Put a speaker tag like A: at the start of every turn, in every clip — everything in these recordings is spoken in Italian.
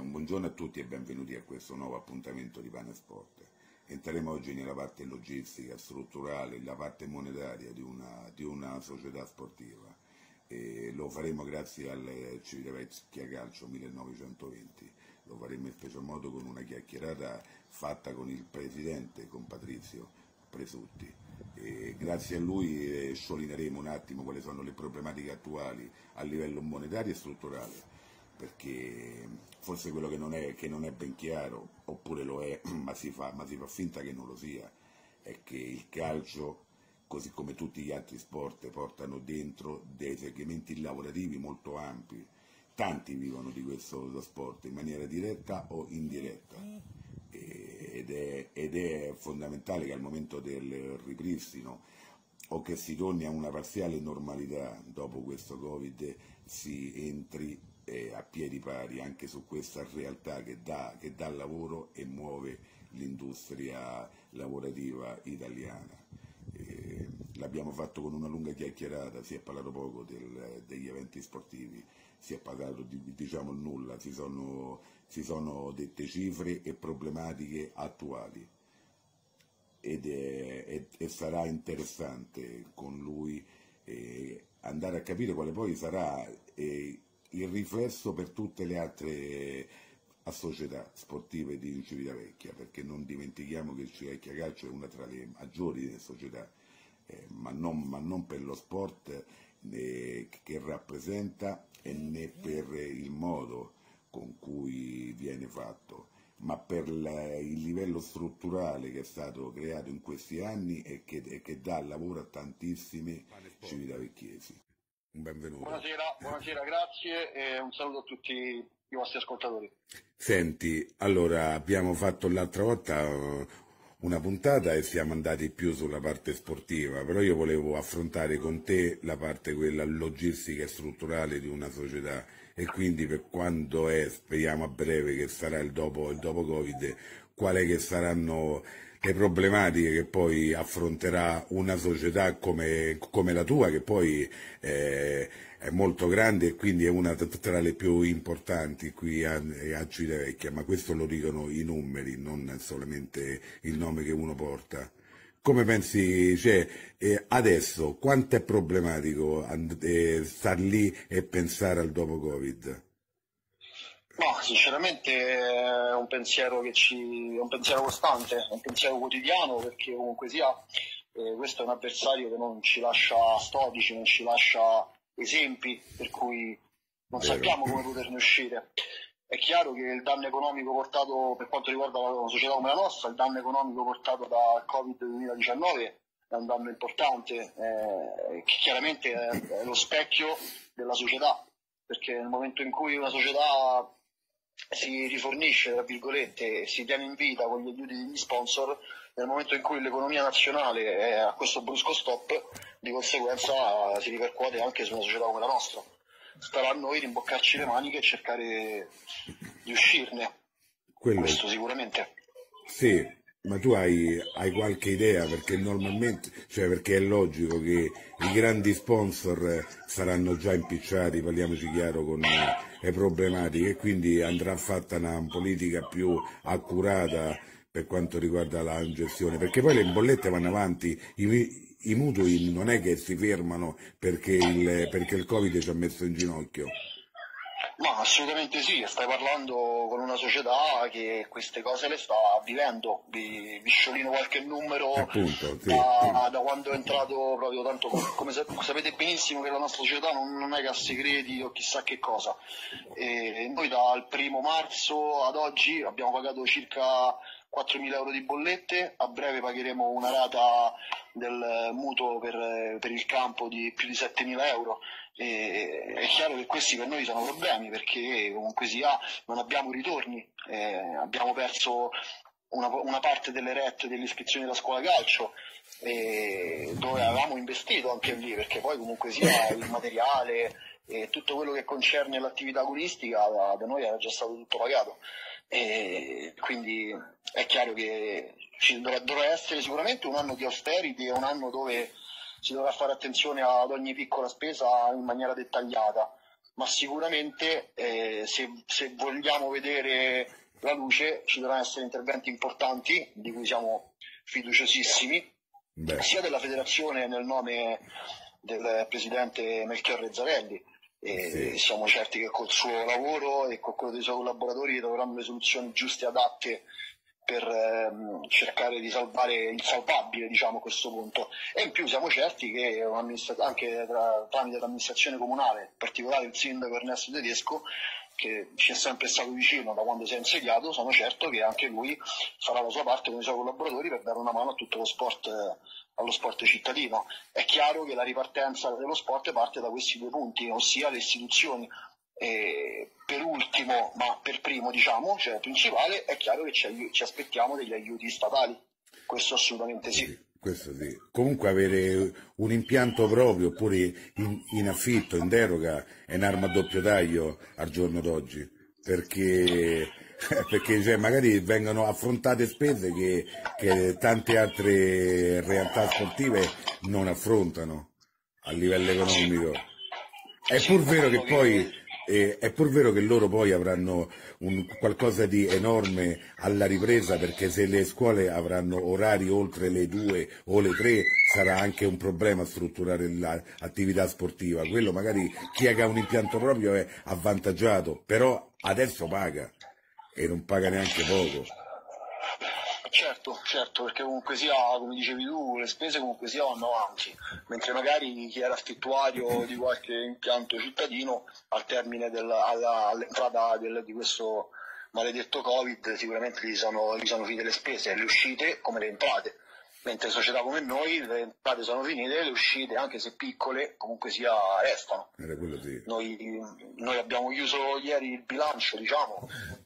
A: un buongiorno a tutti e benvenuti a questo nuovo appuntamento di Pane Sport. Entreremo oggi nella parte logistica, strutturale, la parte monetaria di una società sportiva. E lo faremo grazie al Civitavecchia Calcio 1920. Lo faremo in special modo con una chiacchierata fatta con il presidente, con Patrizio Presutti. E grazie a lui sciolineremo un attimo quali sono le problematiche attuali a livello monetario e strutturale, perché forse quello che non è ben chiaro, oppure lo è, ma si fa finta che non lo sia, è che il calcio, così come tutti gli altri sport, portano dentro dei segmenti lavorativi molto ampi. Tanti vivono di questo sport in maniera diretta o indiretta, ed è fondamentale che al momento del ripristino o che si torni a una parziale normalità dopo questo Covid si entri a piedi pari anche su questa realtà che dà lavoro e muove l'industria lavorativa italiana. L'abbiamo fatto con una lunga chiacchierata, si è parlato poco degli eventi sportivi, si è parlato diciamo nulla, si sono dette cifre e problematiche attuali e sarà interessante con lui andare a capire quale poi sarà il riflesso per tutte le altre società sportive di Civitavecchia, perché non dimentichiamo che il Civitavecchia Calcio è una tra le maggiori società, ma non per lo sport che rappresenta né per il modo con cui viene fatto, ma per il livello strutturale che è stato creato in questi anni e che dà lavoro a tantissimi civitavecchiesi. Un benvenuto.
B: Buonasera, grazie e un saluto a tutti i vostri ascoltatori.
A: Senti, allora abbiamo fatto l'altra volta una puntata e siamo andati più sulla parte sportiva, però io volevo affrontare con te la parte quella logistica e strutturale di una società, e quindi per quando speriamo a breve che sarà il dopo Covid, quali che saranno le problematiche che poi affronterà una società come la tua, che poi è molto grande e quindi è una tra le più importanti qui a Civitavecchia, ma questo lo dicono i numeri, non solamente il nome che uno porta. Come pensi, adesso quanto è problematico star lì e pensare al dopo Covid?
B: No, sinceramente è un pensiero è un pensiero costante, è un pensiero quotidiano, perché comunque sia, questo è un avversario che non ci lascia storici, non ci lascia esempi, per cui non sappiamo come poterne uscire. È chiaro che il danno economico portato, per quanto riguarda una società come la nostra, il danno economico portato dal Covid-2019 è un danno importante, che chiaramente è lo specchio della società, perché nel momento in cui una società si rifornisce, tra virgolette, e si tiene in vita con gli aiuti degli sponsor, nel momento in cui l'economia nazionale è a questo brusco stop, di conseguenza si ripercuote anche su una società come la nostra. Starà a noi rimboccarci le maniche e cercare di uscirne. Questo sicuramente.
A: Sì, ma tu hai qualche idea? Perché normalmente, perché è logico che i grandi sponsor saranno già impicciati, parliamoci chiaro, con le problematiche, e quindi andrà fatta una politica più accurata per quanto riguarda la gestione, perché poi le bollette vanno avanti, i mutui non è che si fermano perché il Covid ci ha messo in ginocchio.
B: No, assolutamente sì, stai parlando con una società che queste cose le sta vivendo. Vi sciolino qualche numero.
A: Appunto, sì.
B: da quando è entrato proprio, tanto come sapete benissimo che la nostra società non è cassa segreti o chissà che cosa. E noi dal 1° marzo ad oggi abbiamo pagato circa 4.000 euro di bollette, a breve pagheremo una rata del mutuo per il campo di più di 7.000 euro. E è chiaro che questi per noi sono problemi, perché comunque sia non abbiamo ritorni, abbiamo perso una parte delle rette delle iscrizioni della scuola calcio, dove avevamo investito anche lì, perché poi comunque sia il materiale e tutto quello che concerne l'attività agonistica da noi era già stato tutto pagato. E quindi è chiaro che dovrà essere sicuramente un anno di austerity, un anno dove si dovrà fare attenzione ad ogni piccola spesa in maniera dettagliata, ma sicuramente se vogliamo vedere la luce ci devono essere interventi importanti di cui siamo fiduciosissimi, sia della federazione nel nome del presidente Melchiorre Rezzarelli, e siamo certi che col suo lavoro e con quello dei suoi collaboratori troveranno le soluzioni giuste e adatte per cercare di salvare il salvabile, diciamo, a questo punto. E in più siamo certi che anche tramite l'amministrazione comunale, in particolare il sindaco Ernesto Tedesco, che ci è sempre stato vicino da quando si è insediato, sono certo che anche lui farà la sua parte con i suoi collaboratori per dare una mano a tutto lo sport, allo sport cittadino. È chiaro che la ripartenza dello sport parte da questi due punti, ossia le istituzioni. E per ultimo, ma per primo, diciamo, cioè principale, è chiaro che ci aspettiamo degli aiuti statali. Questo assolutamente sì.
A: Questo sì. Comunque avere un impianto proprio oppure in affitto, in deroga, è un'arma a doppio taglio al giorno d'oggi, perché cioè, magari vengono affrontate spese che tante altre realtà sportive non affrontano a livello economico. È pur vero che poi è pur vero che loro poi avranno qualcosa di enorme alla ripresa, perché se le scuole avranno orari oltre le 2 o le 3 sarà anche un problema strutturare l'attività sportiva. Quello magari chi ha un impianto proprio è avvantaggiato, però adesso paga e non paga neanche poco.
B: Certo, perché comunque sia, come dicevi tu, le spese comunque sia vanno avanti, mentre magari chi era affittuario di qualche impianto cittadino al termine all'entrata di questo maledetto Covid sicuramente gli sono finite le spese, le uscite come le entrate, mentre società come noi le entrate sono finite, le uscite, anche se piccole, comunque sia restano.
A: Era quello sì.
B: Noi abbiamo chiuso ieri il bilancio, diciamo,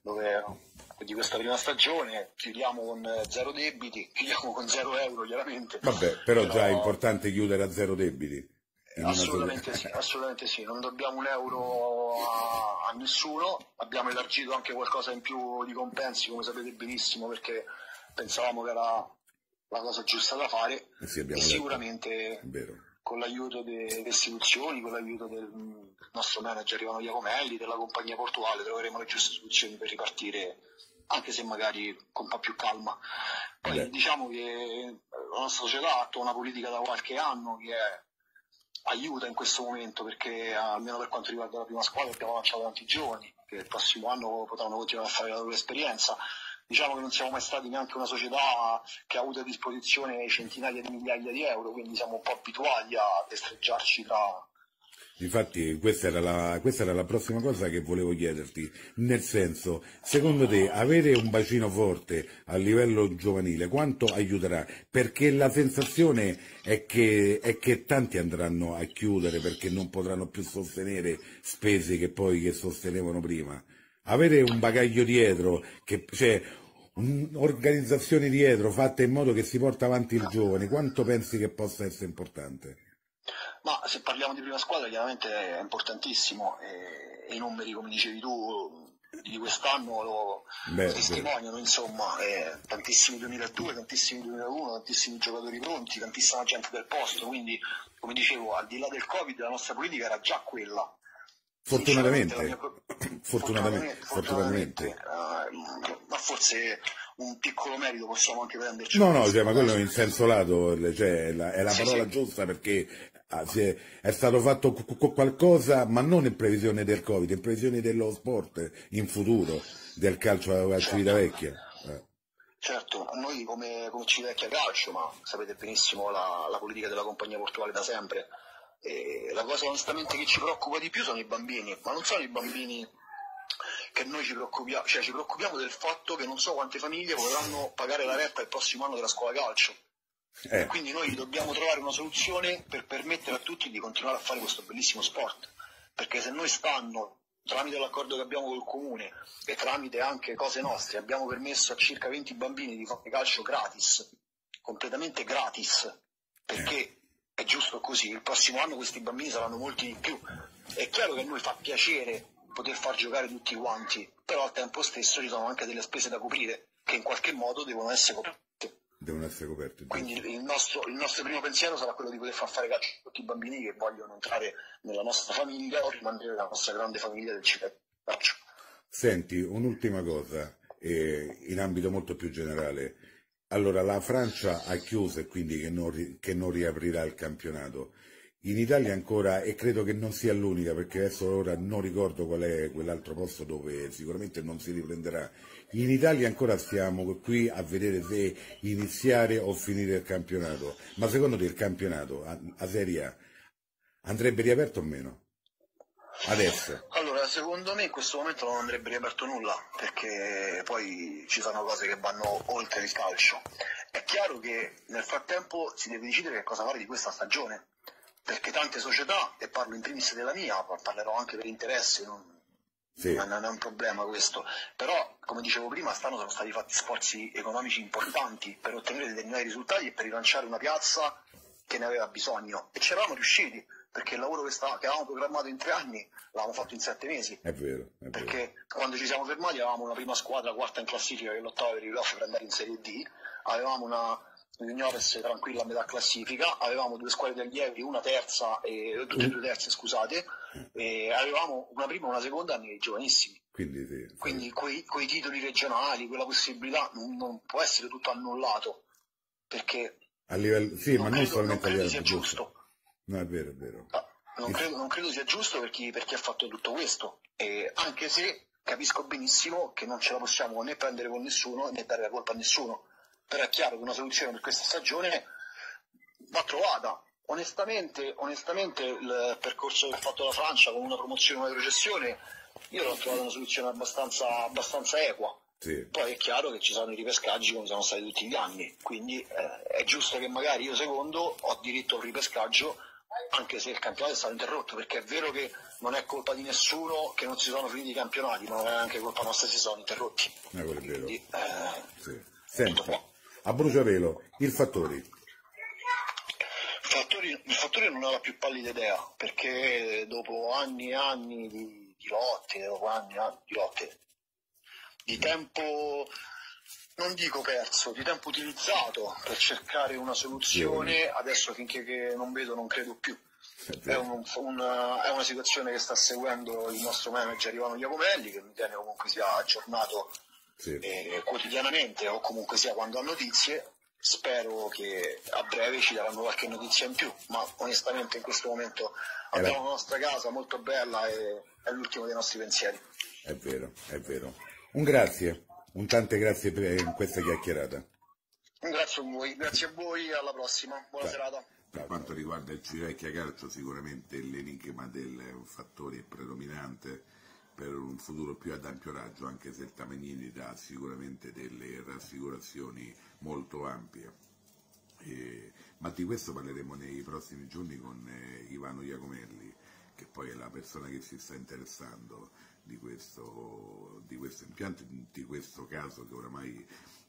B: di questa prima stagione, chiudiamo con 0 debiti, chiudiamo con 0 euro chiaramente.
A: Vabbè, però già è importante chiudere a 0 debiti.
B: Assolutamente sì, non dobbiamo un euro a nessuno, abbiamo elargito anche qualcosa in più di compensi, come sapete benissimo, perché pensavamo che era la cosa giusta da fare, e sicuramente con l'aiuto delle istituzioni, con l'aiuto del nostro manager Ivano Iacomelli, della compagnia portuale, troveremo le giuste soluzioni per ripartire, anche se magari con un po' più calma. Poi diciamo che la nostra società attua una politica da qualche anno che aiuta in questo momento, perché almeno per quanto riguarda la prima squadra abbiamo lanciato tanti giovani che il prossimo anno potranno continuare a fare la loro esperienza. Diciamo che non siamo mai stati neanche una società che ha avuto a disposizione centinaia di migliaia di euro, quindi siamo un po' abituati a destreggiarci tra...
A: Infatti questa era la prossima cosa che volevo chiederti, nel senso, secondo te avere un bacino forte a livello giovanile quanto aiuterà? Perché la sensazione è che tanti andranno a chiudere perché non potranno più sostenere spese che sostenevano prima. Avere un bagaglio dietro, cioè un'organizzazione dietro fatta in modo che si porta avanti il giovane, quanto pensi che possa essere importante?
B: Ma se parliamo di prima squadra chiaramente è importantissimo, e i numeri, come dicevi tu, di quest'anno lo testimoniano, insomma, tantissimi 2002, tantissimi 2001, tantissimi giocatori pronti, tantissima gente del posto, quindi come dicevo, al di là del Covid la nostra politica era già quella.
A: Fortunatamente,
B: ma forse un piccolo merito possiamo anche prenderci.
A: No, cioè, ma quello in senso lato, cioè, è la parola giusta, perché è stato fatto qualcosa, ma non in previsione del Covid, in previsione dello sport in futuro, del calcio a Civitavecchia.
B: Certo, noi come Civitavecchia Calcio, ma sapete benissimo la politica della compagnia portuale da sempre. La cosa onestamente che ci preoccupa di più sono i bambini, ma non sono i bambini che noi ci preoccupiamo, cioè ci preoccupiamo del fatto che non so quante famiglie potranno pagare la retta il prossimo anno della scuola calcio. Quindi noi dobbiamo trovare una soluzione per permettere a tutti di continuare a fare questo bellissimo sport, perché se noi tramite l'accordo che abbiamo col comune e tramite anche cose nostre, abbiamo permesso a circa 20 bambini di fare calcio gratis, completamente gratis, perché è giusto così, il prossimo anno questi bambini saranno molti di più. È chiaro che a noi fa piacere poter far giocare tutti quanti, però al tempo stesso ci sono anche delle spese da coprire che in qualche modo devono essere coperte.
A: devono essere coperti.
B: Quindi il nostro primo pensiero sarà quello di poter far fare calcio a tutti i bambini che vogliono entrare nella nostra famiglia o rimanere nella nostra grande famiglia del calcio.
A: Senti, un'ultima cosa, in ambito molto più generale. Allora, la Francia ha chiuso e quindi che non riaprirà il campionato. In Italia ancora, e credo che non sia l'unica, perché adesso ora non ricordo qual è quell'altro posto dove sicuramente non si riprenderà. In Italia ancora stiamo qui a vedere se iniziare o finire il campionato. Ma secondo te il campionato, a Serie A, andrebbe riaperto o meno? Adesso?
B: Allora, secondo me in questo momento non andrebbe riaperto nulla, perché poi ci sono cose che vanno oltre il calcio. È chiaro che nel frattempo si deve decidere che cosa fare di questa stagione, perché tante società, e parlo in primis della mia, parlerò anche per interessi,
A: Sì,
B: non è un problema questo, però come dicevo prima stanno sono stati fatti sforzi economici importanti per ottenere determinati risultati e per rilanciare una piazza che ne aveva bisogno, e ci eravamo riusciti, perché il lavoro che avevamo programmato in 3 anni l'avevamo fatto in 7 mesi,
A: è vero, è vero.
B: perché quando ci siamo fermati avevamo una prima squadra quarta in classifica che lottava per i playoff per andare in Serie D, avevamo una Juniores tranquilla a metà classifica, avevamo 2 squadre di allievi, una terza e tutte e 2 terze, scusate, e avevamo una prima e una seconda nei giovanissimi.
A: Quindi sì.
B: Quindi quei titoli regionali, quella possibilità non può essere tutto annullato, perché
A: A livello, sì, ma non solamente a
B: credo
A: livello
B: sia
A: giusto.
B: giusto.
A: No, è vero, è vero.
B: Non credo sia giusto per chi ha fatto tutto questo, e anche se capisco benissimo che non ce la possiamo né prendere con nessuno né dare la colpa a nessuno, però è chiaro che una soluzione per questa stagione va trovata. Onestamente il percorso che ha fatto la Francia con una promozione e una retrocessione, io l'ho trovato una soluzione abbastanza equa.
A: Sì.
B: Poi è chiaro che ci sono i ripescaggi come sono stati tutti gli anni, quindi è giusto che magari io secondo ho diritto al ripescaggio anche se il campionato è stato interrotto, perché è vero che non è colpa di nessuno che non si sono finiti i campionati, ma non è anche colpa nostra se si sono interrotti.
A: Quello è vero.
B: Quindi,
A: sì. Senti, a bruciapelo, il Fattori.
B: Il Fattori non ha la più pallida idea, perché dopo anni e anni di lotte, di tempo, non dico perso, di tempo utilizzato per cercare una soluzione, adesso finché che non vedo non credo più. È una situazione che sta seguendo il nostro manager Ivano Iacomelli, che mi tiene comunque sia aggiornato quotidianamente, o comunque sia quando ha notizie. Spero che a breve ci daranno qualche notizia in più, ma onestamente in questo momento abbiamo la nostra casa molto bella e è l'ultimo dei nostri pensieri.
A: È vero, è vero. Tante grazie per questa chiacchierata.
B: Grazie a voi, alla prossima, buona serata.
A: Per quanto riguarda il Civitavecchia Calcio, sicuramente l'enigma del Fattori è predominante per un futuro più ad ampio raggio, anche se il Tamagnini dà sicuramente delle rassicurazioni molto ampie. Ma di questo parleremo nei prossimi giorni con Ivano Iacomelli, che poi è la persona che si sta interessando di questo impianto, di questo caso che oramai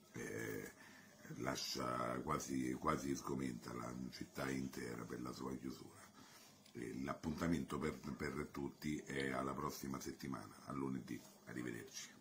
A: lascia quasi sgomenta la città intera per la sua chiusura. L'appuntamento per tutti è alla prossima settimana, a lunedì. Arrivederci.